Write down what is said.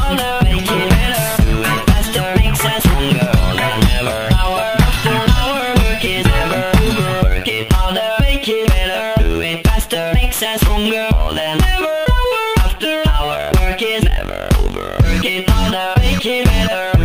harder, make it better. Do it faster, makes us stronger than ever. Hour after hour, work is never over. Work it harder, make it better. Do it faster, makes us stronger than ever. Hour after hour, work is never over. Work it harder, make it better.